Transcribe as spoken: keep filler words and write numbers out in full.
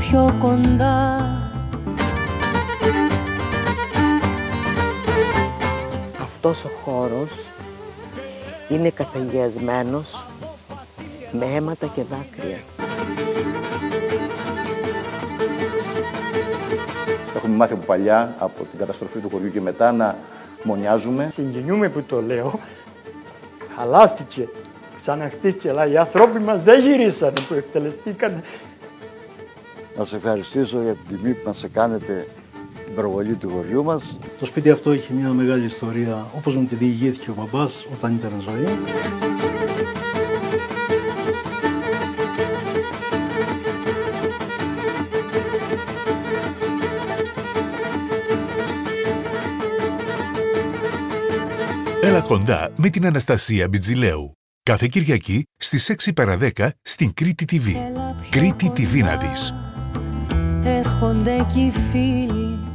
πιο κοντά. Αυτός ο χώρος είναι καθαγιασμένος με αίματα και δάκρυα. Έχουμε μάθει από παλιά, από την καταστροφή του χωριού και μετά, να μονιάζουμε. Συγκινούμε που το λέω. Χαλάστηκε, ξαναχτίστηκε, αλλά οι άνθρωποι μας δεν γυρίσανε που εκτελεστήκαν. Να σας ευχαριστήσω για την τιμή που μας κάνετε την προβολή του χωριού μας. Το σπίτι αυτό έχει μια μεγάλη ιστορία, όπως μου τη διηγήθηκε ο μπαμπάς όταν ήταν ζωή. Έλα κοντά με την Αναστασία Μπιτζηλέου. Κάθε Κυριακή στις έξι παρά δέκα στην Κρήτη τι βι. Κρήτη τι βι να δεις. Έρχονται κι οι φίλοι